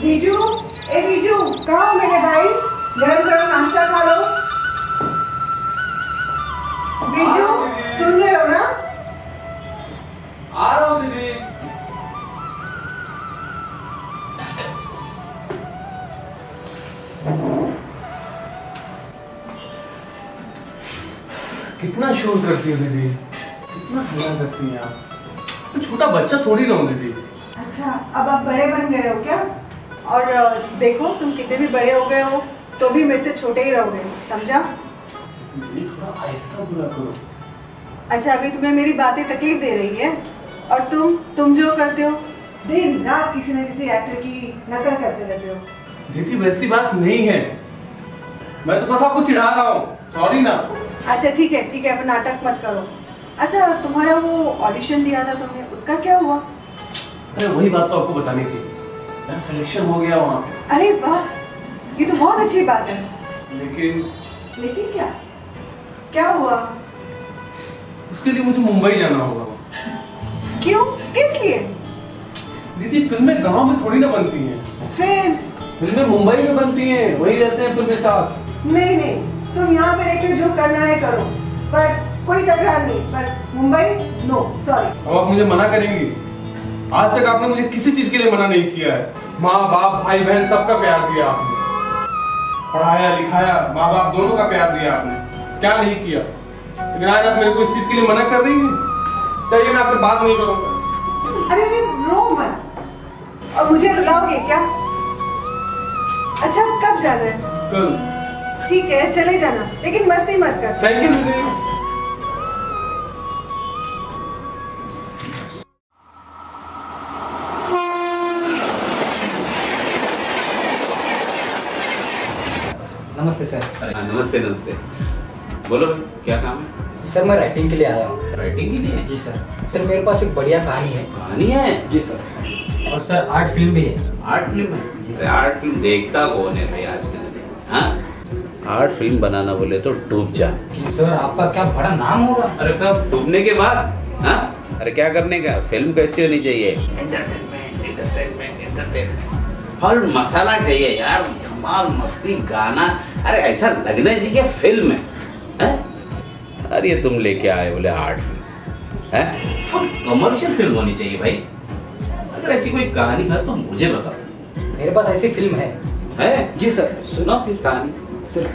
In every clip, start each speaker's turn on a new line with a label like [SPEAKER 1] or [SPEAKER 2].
[SPEAKER 1] बीजू, ए बीजू, कहाँ हो मेरे भाई? गरम गरम नाश्ता खा लो। बीजू, सुन रहे हो ना?
[SPEAKER 2] आ रहा हूँ दीदी। कितना शोर करती हो दीदी, कितना हल्ला करती हैं आप। तो छोटा बच्चा थोड़ी ना हो दीदी।
[SPEAKER 1] अच्छा, अब आप बड़े बन गए हो क्या? और देखो तुम कितने भी बड़े हो गए हो तो भी मेरे से छोटे ही रहोगे, समझा?
[SPEAKER 2] दीदी थोड़ा आहिस्ता बोला करो।
[SPEAKER 1] अच्छा, अभी तुम्हें मेरी बातें तकलीफ दे रही है और तुम जो करते हो दिन रात किसी न किसी एक्टर की नकल करते रहते हो।
[SPEAKER 2] दीदी वैसी बात नहीं है, मैं तो बस आपको चिढ़ा रहा हूँ, सॉरी ना।
[SPEAKER 1] अच्छा ठीक है, अब नाटक मत करो। अच्छा, तुम्हारा वो ऑडिशन दिया था तुमने, उसका क्या हुआ?
[SPEAKER 2] अरे वही बात तो आपको बतानी थी, मेरा सिलेक्शन हो गया वहाँ पे।
[SPEAKER 1] अरे वाह, ये तो बहुत अच्छी बात है।
[SPEAKER 2] लेकिन
[SPEAKER 1] क्या क्या हुआ?
[SPEAKER 2] उसके लिए मुझे मुंबई जाना होगा।
[SPEAKER 1] क्यों, किस लिए?
[SPEAKER 2] दीदी फिल्में गांव में थोड़ी ना बनती हैं।
[SPEAKER 1] फिर
[SPEAKER 2] फिल्में मुंबई में बनती हैं, वही रहते हैं फिल्म स्टार्स।
[SPEAKER 1] नहीं, तुम यहाँ पे रहकर जो करना है करो, पर कोई तकरार नहीं, पर मुंबई नो, सॉरी।
[SPEAKER 2] अब आप मुझे मना करेंगी? आज तक आपने मुझे किसी चीज के लिए मना नहीं किया है। माँ बाप भाई बहन सबका प्यार दिया आपने, पढ़ाया लिखाया, माँ बाप दोनों का प्यार दिया आपने, क्या नहीं किया। लेकिन आज आप मेरे को इस चीज के लिए मना कर रही हैं, चाहिए मैं आपसे बात नहीं करूंगा।
[SPEAKER 1] अरे रो मत, और मुझे रुलाओगे क्या? अच्छा, कब जाना है?
[SPEAKER 2] कल।
[SPEAKER 1] ठीक है, चले जाना, लेकिन मस्ती मत कर।
[SPEAKER 2] थैंक यू दीदी।
[SPEAKER 3] नमस्ते सर।
[SPEAKER 4] नमस्ते नमस्ते। बोलो भाई, क्या काम है?
[SPEAKER 3] सर मैं राइटिंग के लिए आया हूँ।
[SPEAKER 4] राइटिंग के लिए?
[SPEAKER 3] जी सर। सर मेरे पास एक बढ़िया कहानी है।
[SPEAKER 4] कहानी है?
[SPEAKER 3] जी सर। और सर आर्ट फिल्म भी है।
[SPEAKER 4] आर्ट फिल्म है? जी सर। आर्ट फिल्म देखता कौन है भाई आजकल? हाँ, आर्ट फिल्म बनाना बोले तो डूब जा।
[SPEAKER 3] सर आपका क्या बड़ा नाम होगा।
[SPEAKER 4] अरे कब डूबने के बाद? हाँ, अरे क्या करने का? फिल्म कैसी होनी चाहिए? एंटरटेनमेंट एंटरटेनमेंट एंटरटेनमेंट, फल मसाला चाहिए यार, धमाल मस्ती गाना। अरे ऐसा लगना चाहिए फिल्म है। अरे ये तुम लेके आए बोले आर्ट फिल्म है, फुल कमर्शियल फिल्म होनी चाहिए भाई। अगर ऐसी कोई कहानी है तो मुझे बताओ।
[SPEAKER 3] मेरे पास ऐसी फिल्म है। जी सर।
[SPEAKER 4] सुनो फिर कहानी।
[SPEAKER 3] सर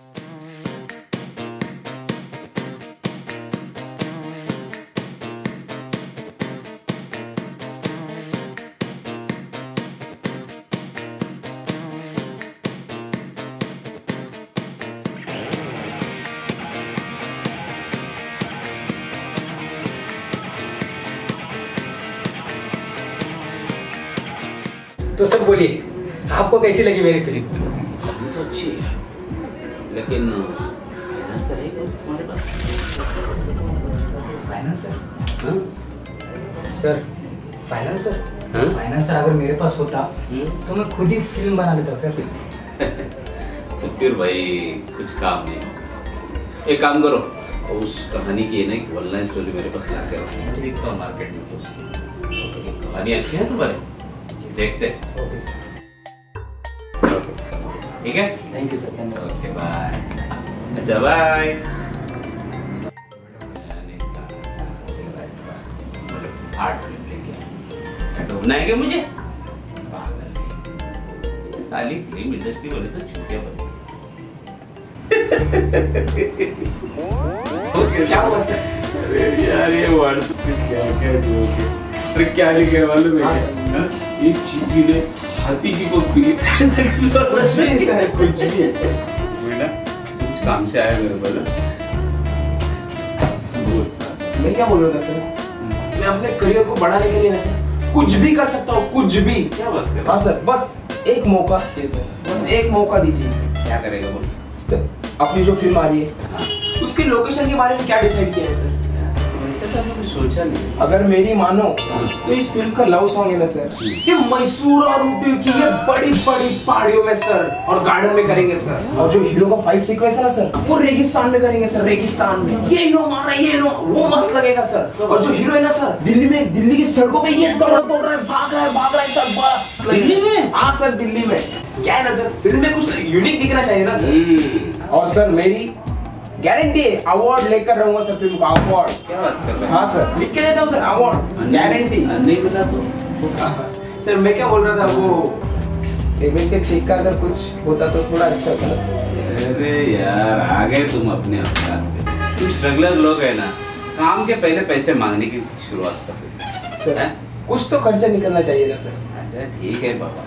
[SPEAKER 3] तो सर बोलिए, आपको कैसी लगी मेरी फिल्म?
[SPEAKER 4] कहानी तो अच्छी है, लेकिन फाइनेंसर है क्या तुम्हारे पास?
[SPEAKER 3] फाइनेंसर?
[SPEAKER 4] हाँ?
[SPEAKER 3] Sir financer?
[SPEAKER 4] हाँ?
[SPEAKER 3] फाइनेंसर अगर मेरे पास होता तो मैं खुद ही फिल्म बना लेता सर।
[SPEAKER 4] तो फिर भाई कुछ काम नहीं। एक काम करो, उस कहानी की ना एक ऑनलाइन स्टोरी मेरे पास ला के रखो, देखता हूँ मार्केट में। तो कहानी अच्छी है तुम्हारी, देखते हैं। ठीक है,
[SPEAKER 3] थैंक यू सर। धन्यवाद।
[SPEAKER 4] Okay bye. अच्छा बाय। आर्ट फिल्म लेके ढूंढना है क्या मुझे? पागल, ये साली फिल्म इंडस्ट्री वाले तो छुट्टियां बनी।
[SPEAKER 3] क्या हुआ सर?
[SPEAKER 4] अरे यार ये वर्ड क्या क्या जोक है। अरे क्या लिखे मालूम है? एक चींटी ने हाथी की कोख पी ली। कुछ भी बेटा, कुछ काम से आया मेरे को ना।
[SPEAKER 3] मैं क्या बोल रहा था सर? मैं अपने करियर को बढ़ाने के लिए ना सर कुछ भी कर सकता हूँ, कुछ भी।
[SPEAKER 4] क्या बात कर रहे?
[SPEAKER 3] हाँ सर, बस एक मौका। बस एक मौका दीजिए।
[SPEAKER 4] क्या करेगा बोल?
[SPEAKER 3] सर अपनी जो फिल्म आ रही है
[SPEAKER 4] हाँ।
[SPEAKER 3] उसकी लोकेशन के बारे में क्या डिसाइड किया है सर?
[SPEAKER 4] तो मैंने सोचा नहीं।
[SPEAKER 3] अगर मेरी मानो तो इस फिल्म का लव सॉन्ग है ना सर, ये मैसूर और ऊटी की ये बड़ी बड़ी पहाड़ियों में सर और गार्डन में करेंगे सर। और जो हीरो का फाइट सीक्वेंस है ना सर, वो रेगिस्तान में करेंगे सर। रेगिस्तान में ये हीरो मार रहा है, ये हीरो, वो मस्त लगेगा सर। और जो हीरो है ना सर, दिल्ली की सड़कों पे ये दौड़ रहा है, भाग रहा है सर। बस
[SPEAKER 4] दिल्ली में?
[SPEAKER 3] हाँ सर, दिल्ली में। क्या है ना सर, फिल्म में कुछ यूनिक दिखना चाहिए ना सर। और सर मेरी गारंटी है, अवार्ड लेकर रहूंगा सर फिल्म का। अवार्ड?
[SPEAKER 4] क्या बात कर रहे हैं?
[SPEAKER 3] हाँ सर, लिख के देता हूँ सर, अवार्ड गारंटी।
[SPEAKER 4] नहीं मिला तो
[SPEAKER 3] सर मैं क्या बोल रहा था, वो टेबल के चेक का अगर कुछ होता तो थोड़ा अच्छा होता ना सर।
[SPEAKER 4] अरे यार, आ गए तुम अपने औकात पे। तुम स्ट्रगलर लोग है ना, काम के पहले पैसे मांगने की शुरुआत कर
[SPEAKER 3] सर कुछ तो खर्चा निकलना चाहिए ना सर।
[SPEAKER 4] अच्छा ठीक है बाबा,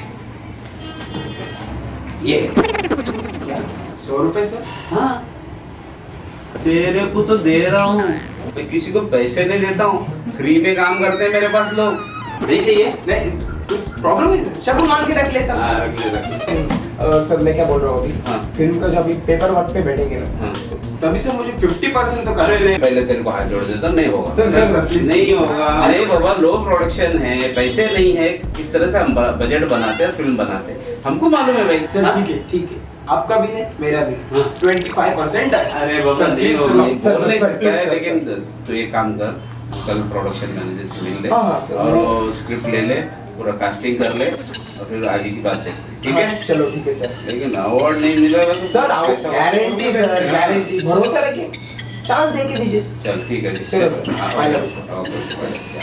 [SPEAKER 4] ये
[SPEAKER 3] 100 रुपए सर?
[SPEAKER 4] हाँ, तेरे को तो दे रहा हूँ, मैं किसी को पैसे नहीं देता हूँ। फ्री में काम करते हैं मेरे पास लोग। नहीं चाहिए?
[SPEAKER 3] नहीं, प्रॉब्लम नहीं, शब्द मान के रख लेता
[SPEAKER 4] हाँ, रख ले।
[SPEAKER 3] सर मैं क्या बोल रहा हूँ अभी,
[SPEAKER 4] हाँ।
[SPEAKER 3] फिल्म का जो अभी पेपर वर्क पे बैठेंगे ना,
[SPEAKER 4] हाँ।
[SPEAKER 3] तभी से मुझे 50% तो
[SPEAKER 4] अरे नहीं, पहले तेरे को हाथ जोड़ देता, नहीं होगा
[SPEAKER 3] सर, प्लीज।
[SPEAKER 4] नहीं होगा। नहीं बाबा, लो प्रोडक्शन है, पैसे नहीं है, किस तरह से हम बजट बनाते हैं, फिल्म बनाते हैं, हमको मालूम है भाई।
[SPEAKER 3] सर
[SPEAKER 4] हाँ?
[SPEAKER 3] ठीक है, आपका भी नहीं मेरा भी
[SPEAKER 4] हाँ।
[SPEAKER 3] 25%।
[SPEAKER 4] अरे बाबा
[SPEAKER 3] सर,
[SPEAKER 4] नहीं
[SPEAKER 3] please,
[SPEAKER 4] होगा,
[SPEAKER 3] सर,
[SPEAKER 4] बोल नहीं
[SPEAKER 3] सर,
[SPEAKER 4] सकता
[SPEAKER 3] please,
[SPEAKER 4] है,
[SPEAKER 3] सर,
[SPEAKER 4] लेकिन तू एक काम कर, कल प्रोडक्शन मैनेजर से मिल ले
[SPEAKER 3] हाँ, सर,
[SPEAKER 4] और वो स्क्रिप्ट ले ले, पूरा कास्टिंग कर ले और फिर आगे की बात देखते हैं, ठीक है?
[SPEAKER 3] हाँ, चलो ठीक है सर।
[SPEAKER 4] लेकिन अवार्ड नहीं मिलेगा तो
[SPEAKER 3] सर गारंटी सर, गारंटी, भरोसा रखिए, चांस दे के दीजिए।
[SPEAKER 4] चल ठीक है जी।
[SPEAKER 3] चलो सर,
[SPEAKER 4] हाँ,
[SPEAKER 3] फाइनल
[SPEAKER 4] ओके,
[SPEAKER 3] सर।
[SPEAKER 4] ओके।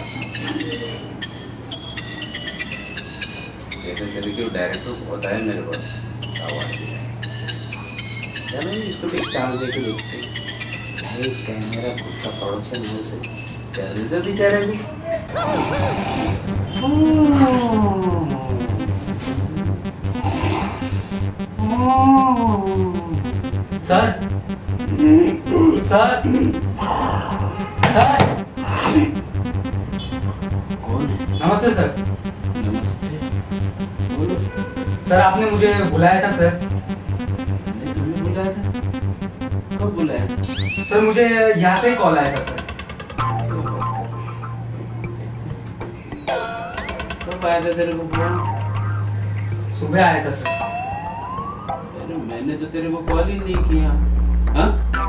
[SPEAKER 4] ऐसे चले क्यों, डायरेक्टर होता है मेरे पास अवार्ड। चलो इसको एक चांस दे के देखते हैं। भाई कैमरा खुद का प्रोडक्शन हाउस है, कर दे बेचारे भी।
[SPEAKER 5] सर सर सर
[SPEAKER 4] कौन है?
[SPEAKER 5] नमस्ते सर।
[SPEAKER 4] नमस्ते, बोलो।
[SPEAKER 5] सर आपने मुझे बुलाया था सर।
[SPEAKER 4] नहीं, तुमने बुलाया था? कब बुलाया था?
[SPEAKER 5] सर मुझे यहाँ से ही कॉल आया था सर।
[SPEAKER 4] कब आया था तेरे को फोन?
[SPEAKER 5] सुबह आया था सर।
[SPEAKER 4] अरे मैंने तो तेरे को कॉल ही नहीं किया। हाँ?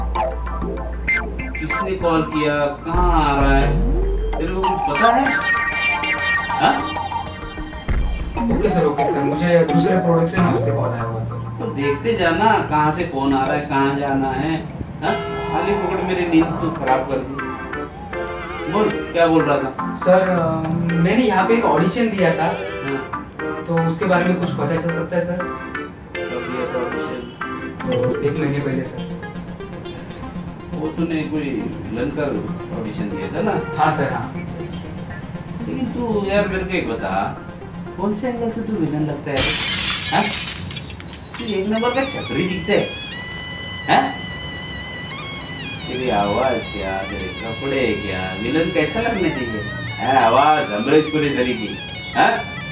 [SPEAKER 4] किसने कॉल किया, कहाँ आ रहा है, तेरे को कुछ पता है? हाँ?
[SPEAKER 5] ओके सर, मुझे दूसरे प्रोडक्शन हाउस से कॉल आया हुआ सर।
[SPEAKER 4] तो देखते जाना कहाँ से कौन आ रहा है, कहाँ जाना है। हाँ? खाली पकड़ मेरी नींद तो खराब कर दी। बोल, क्या बोल रहा था?
[SPEAKER 5] सर मैंने यहाँ पे एक ऑडिशन दिया था,
[SPEAKER 4] हाँ?
[SPEAKER 5] तो उसके बारे में कुछ पता चल सकता है सर?
[SPEAKER 4] कब दिया था ऑडिशन?
[SPEAKER 5] तो 1 महीने पहले सर।
[SPEAKER 4] वो तूने कोई विलन का ऑडिशन दिया था ना?
[SPEAKER 5] हाँ सर, हाँ।
[SPEAKER 4] लेकिन तू यार मेरे को एक बता, कौन से एंगल से तू विलन लगता है? हाँ? तू एक नंबर का छपरी दिखता है। हाँ? तेरी आवाज क्या, तेरे कपड़े क्या, विलन कैसा लगना चाहिए? हाँ, आवाज अमरीशपुरी तरीके। हाँ?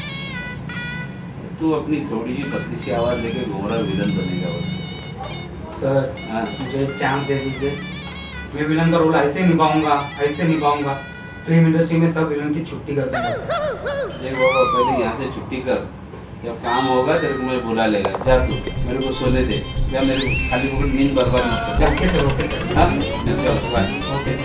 [SPEAKER 4] तू अपनी थोड़ी सी पतली सी आवाज लेके घूम रहा विलन बनेगा वो।
[SPEAKER 5] सर
[SPEAKER 4] हाँ?
[SPEAKER 5] मुझे एक चांस दे दीजिए, मैं विलन का रोल ऐसे निभाऊंगा, फिल्म इंडस्ट्री में सब विलन की छुट्टी कर दूंगा।
[SPEAKER 4] देख बाबा, पहले यहाँ से छुट्टी कर, जब काम होगा तेरे को मैं बुला लेगा। जा तू, मेरे को सोने दे, या मेरे को खाली पकड़ नींद बर्बाद मत कर।
[SPEAKER 5] Okay sir, okay sir.
[SPEAKER 4] हाँ? मैं तो बाय।
[SPEAKER 5] ओके।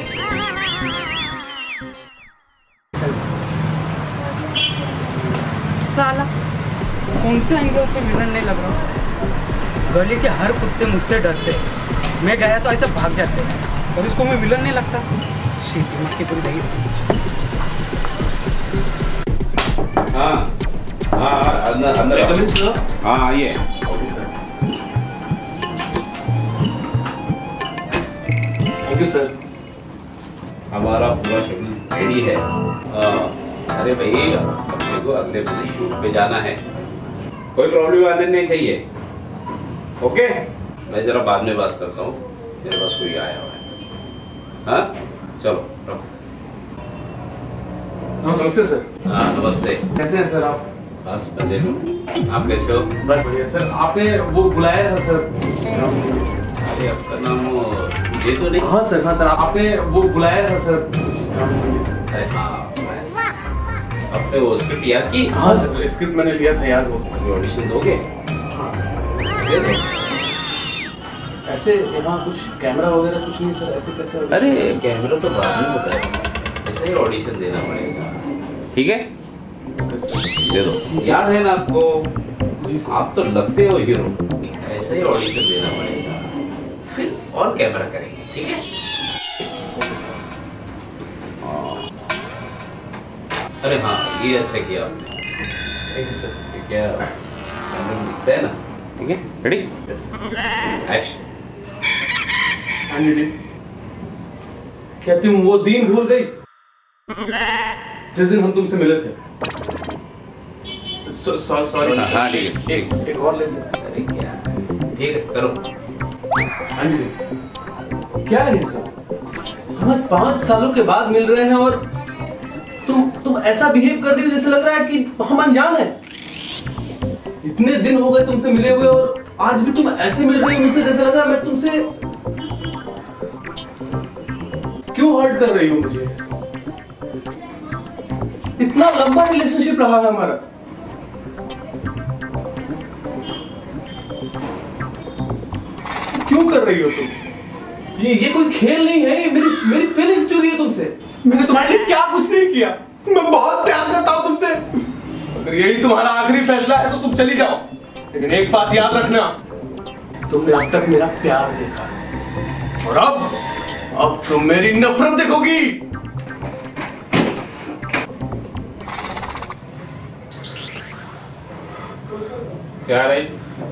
[SPEAKER 5] साला कौन से एंगल से विलन नहीं लग रहा। गली के हर कुत्ते मुझसे डरते हैं, मैं गया तो ऐसे भाग जाते हैं, और इसको मैं विलन नहीं लगता। शीट, दिमाग की पूरी दही।
[SPEAKER 4] हाँ हाँ, अंदर अंदर आओ। हाँ आइए।
[SPEAKER 3] Thank you sir.
[SPEAKER 4] हमारा पूरा शेड्यूल रेडी है। अरे भाई, अपने को अगले महीने शूट पे जाना है, कोई प्रॉब्लम आने नहीं चाहिए। ओके, मैं जरा बाद में बात करता हूँ, मेरे पास कोई आया हुआ है। हाँ चलो रखो।
[SPEAKER 2] नमस्ते सर।
[SPEAKER 4] हाँ नमस्ते।
[SPEAKER 2] कैसे हैं सर आप?
[SPEAKER 4] बस मजे में, आप कैसे हो?
[SPEAKER 2] बस बढ़िया सर। आपने वो बुलाया था सर।
[SPEAKER 4] अरे आपका नाम मुझे तो नहीं।
[SPEAKER 2] हाँ सर आपने वो बुलाया था सर।
[SPEAKER 4] अरे हाँ, आपने वो स्क्रिप्ट याद की?
[SPEAKER 2] हाँ सर स्क्रिप्ट मैंने लिया था याद। वो
[SPEAKER 4] ऑडिशन दोगे? दे दो।
[SPEAKER 2] ऐसे यहाँ कुछ कैमरा वगैरह कुछ नहीं सर, ऐसे कैसे?
[SPEAKER 4] अरे कैमरा तो बाद में होता है, ऐसे ही ऑडिशन देना पड़ेगा। ठीक है, दे दो। याद है ना आपको? आप तो लगते हो हीरो, ऐसे ही ऑडिशन देना पड़ेगा, फिर और कैमरा करेंगे। ठीक है? अरे हाँ, ये अच्छा किया आपने। सर क्या कैमरा दिखता है ना? ठीक है, रेडी? एक्शन।
[SPEAKER 2] हाँ जी, क्या तुम वो दिन भूल गई जिस दिन हम तुमसे मिले थे? सॉरी।
[SPEAKER 4] हाँ ठीक है,
[SPEAKER 2] एक और ले सर।
[SPEAKER 4] अरे क्या, ठीक है करो।
[SPEAKER 2] हाँ जी, क्या है ये सर? हम 5 सालों के बाद मिल रहे हैं और तुम ऐसा बिहेव कर रही हो जैसे लग रहा है कि हम अनजान हैं। इतने दिन हो गए तुमसे मिले हुए और आज भी तुम ऐसे मिल रही हो मुझसे जैसे लग रहा है मैं तुमसे क्यों हर्ट कर रही हो मुझे? इतना लंबा रिलेशनशिप रहा है हमारा। क्यों कर रही हो तुम? ये कोई खेल नहीं है, ये मेरी फीलिंग्स चुरी है तुमसे। मैंने तुम्हारे लिए क्या कुछ नहीं किया। मैं बहुत प्यार करता हूं तुमसे। अगर यही तुम्हारा आखिरी फैसला है तो तुम चली जाओ, लेकिन एक बात याद रखना, तुमने अब तक मेरा प्यार देखा है और अब तुम मेरी नफरत देखोगी।
[SPEAKER 4] क्या रही?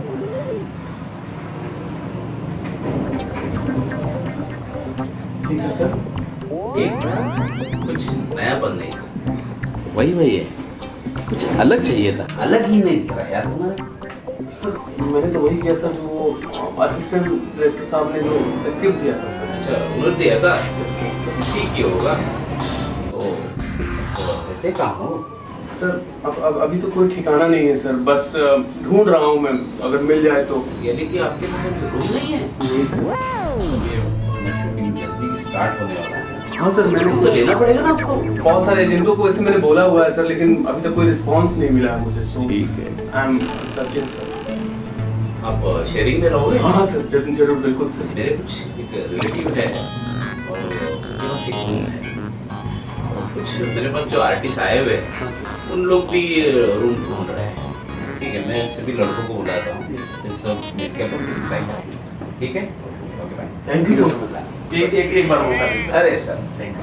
[SPEAKER 2] ठीक है सर।
[SPEAKER 4] एक कुछ नयापन नहीं था, वही है, कुछ अलग चाहिए था, अलग ही नहीं दिख रहा यार तुम्हारा।
[SPEAKER 2] सर मैंने तो वही किया सर जो वो असिस्टेंट डायरेक्टर साहब ने जो स्क्रिप्ट दिया था सर।
[SPEAKER 4] अच्छा, उन्होंने दिया था, ठीक ही होगा। तो देते कहाँ हो?
[SPEAKER 2] सर अब अभी तो कोई ठिकाना नहीं है सर, बस ढूंढ रहा हूँ मैं, अगर मिल जाए तो।
[SPEAKER 4] यानी कि आपके पास रूम नहीं है?
[SPEAKER 2] नहीं सर।
[SPEAKER 4] ये शूटिंग जल्दी स्टार्ट होने वाला है।
[SPEAKER 2] हाँ सर, मैंने
[SPEAKER 4] तो लेना पड़ेगा ना आपको।
[SPEAKER 2] बहुत सारे एजेंटों को वैसे मैंने बोला हुआ है सर, लेकिन अभी तक कोई रिस्पांस नहीं मिला है मुझे। सो
[SPEAKER 4] ठीक है,
[SPEAKER 2] आई एम सर्चिंग सर।
[SPEAKER 4] आप शेयरिंग में रहोगे?
[SPEAKER 2] हाँ सर, जरूर बिल्कुल सर।
[SPEAKER 4] मेरे कुछ एक रिलेटिव है और उनके पास एक रूम है, और कुछ मेरे पास जो आर्टिस्ट आए हुए हैं उन लोग भी रूम ढूंढ रहे हैं। ठीक है, मैं सभी लड़कों को बुलाता हूँ, फिर सब मिलकर अपन डिसाइड करेंगे। ठीक है, okay bye.
[SPEAKER 2] Thank you so much sir. एक बार मौका दीजिए।
[SPEAKER 4] अरे सर,
[SPEAKER 2] थैंक यू।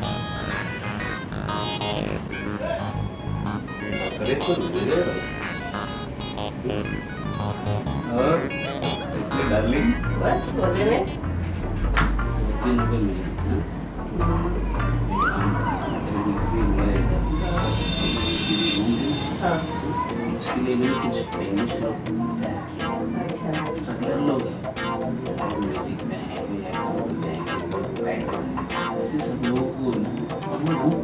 [SPEAKER 4] अरे तो और डार्लिंग
[SPEAKER 6] बस मजे में। हाँ।
[SPEAKER 4] उसके लिए मैंने कुछ पेमेंट
[SPEAKER 6] अच्छा।
[SPEAKER 4] कर लोगे? म्यूजिक में है, वैसे सब लोगों को ना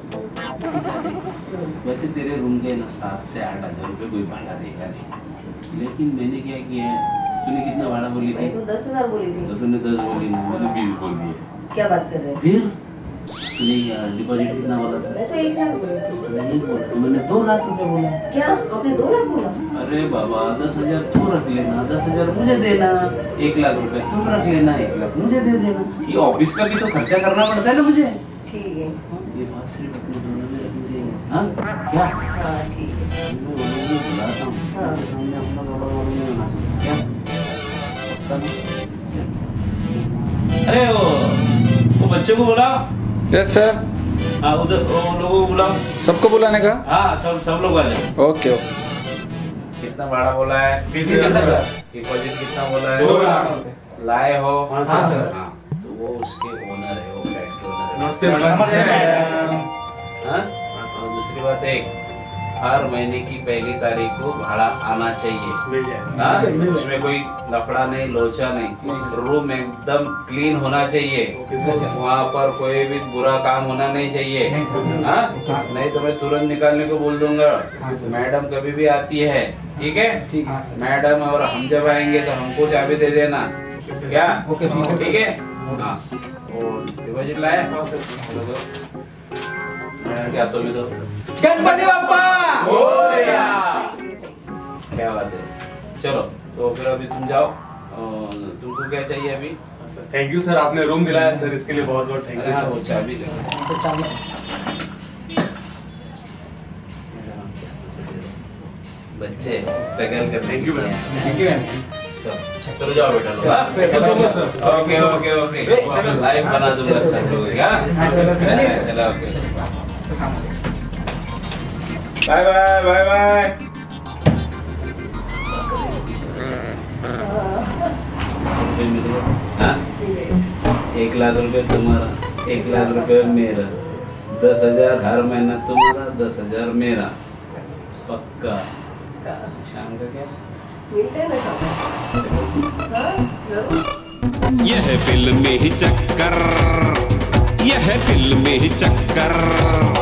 [SPEAKER 4] वैसे तेरे रूम के ना 7 से 8 हज़ार रुपये कोई भाड़ा देगा नहीं, लेकिन मैंने क्या किया है, तूने कितना भाड़ा बोली थी?
[SPEAKER 6] मैं तो 10,000 बोली थी।
[SPEAKER 4] तो तूने 10 बोली ना, मैंने 20 बोल दिए।
[SPEAKER 6] क्या बात कर रहे हैं?
[SPEAKER 4] फिर तूने डिपॉजिट कितना बोला था?
[SPEAKER 6] मैं तो 1 लाख बोली थी।
[SPEAKER 4] नहीं बोला, तो मैंने 2 लाख रुपए बोला।
[SPEAKER 6] क्या आपने 2 लाख बोला?
[SPEAKER 4] अरे बाबा, 10,000 तू रख लेना, 10,000 मुझे देना, 1 लाख रुपए तुम रख लेना, 1 लाख मुझे दे देना। ये ऑफिस का भी तो खर्चा करना पड़ता है ना मुझे।
[SPEAKER 6] ठीक है।
[SPEAKER 4] ये बात सिर्फ अपने दोनों में रखनी चाहिए। हाँ क्या?
[SPEAKER 6] हाँ ठीक है।
[SPEAKER 4] मैं उन्हें भी बुलाता हूँ,
[SPEAKER 6] हाँ।
[SPEAKER 4] सामने अपना बड़ा बड़ा नहीं होना चाहिए। क्या? पक्का ना? अरे वो बच्चे को बुलाओ।
[SPEAKER 7] Yes sir.
[SPEAKER 4] हाँ, उधर वो लोगों को बुलाओ।
[SPEAKER 7] सबको बुलाने का?
[SPEAKER 4] हाँ, सब लोग आ जाए।
[SPEAKER 7] Okay okay.
[SPEAKER 4] कितना भाड़ा बोला है?
[SPEAKER 2] 20,000।
[SPEAKER 4] डिपॉजिट कितना बोला है?
[SPEAKER 2] 2 लाख रुपए।
[SPEAKER 4] लाए हो?
[SPEAKER 2] हाँ सर।
[SPEAKER 4] हाँ, तो वो उसके ओनर है, वो फ्लैट के ओनर है।
[SPEAKER 2] नमस्ते मैडम।
[SPEAKER 4] हाँ? और दूसरी बात है, हर महीने की पहली तारीख को भाड़ा आना चाहिए।
[SPEAKER 2] मिल जाए।
[SPEAKER 4] हाँ? उसमें कोई लफड़ा नहीं, लोचा नहीं, रूम एकदम क्लीन होना चाहिए, वहाँ पर कोई भी बुरा काम होना नहीं चाहिए। हाँ? नहीं तो मैं तुरंत निकालने को बोल दूंगा। मैडम कभी भी आती है, ठीक है? मैडम और हम जब आएंगे तो हमको चाबी दे देना। क्या? ठीक है? हाँ और डिपॉजिट लाए? हाँ सर। क्या तो में दो
[SPEAKER 3] गणपति बाप्पा
[SPEAKER 4] मोरया। क्या बात है। चलो तो फिर अभी तुम जाओ। तुमको क्या चाहिए अभी?
[SPEAKER 2] थैंक यू सर, आपने रूम दिलाया सर, इसके लिए बहुत बहुत थैंक
[SPEAKER 4] अरे
[SPEAKER 2] यू
[SPEAKER 4] हाँ
[SPEAKER 2] सर।
[SPEAKER 4] वो चाबी दो। बच्चे स्ट्रगल करते
[SPEAKER 2] thank you ma'am.
[SPEAKER 3] Thank you ma'am.
[SPEAKER 4] चलो जाओ बेटा लोग। हाँ?
[SPEAKER 2] Thank you so much, sir.
[SPEAKER 4] Okay okay okay live बना दूंगा सब लोग। हाँ? चलो okay bye bye bye bye. हाँ 1 लाख रुपए तुम्हारा, 1 लाख रुपए मेरा, 10,000 हर महीना तुम्हारा, 10,000 मेरा। पक्का। शाम का क्या?
[SPEAKER 6] मिलते हैं ना शाम को। हाँ जरूर।
[SPEAKER 8] यह फिल्मी चक्कर, यह फिल्मी चक्कर।